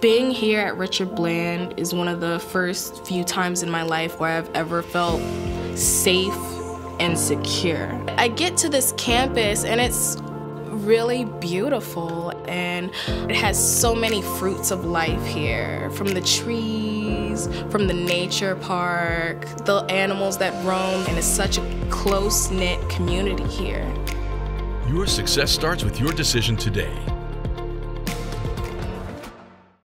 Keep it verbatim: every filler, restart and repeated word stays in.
Being here at Richard Bland is one of the first few times in my life where I've ever felt safe and secure. I get to this campus and it's really beautiful, and it has so many fruits of life here, from the trees, from the nature park, the animals that roam, and it's such a close-knit community here. Your success starts with your decision today.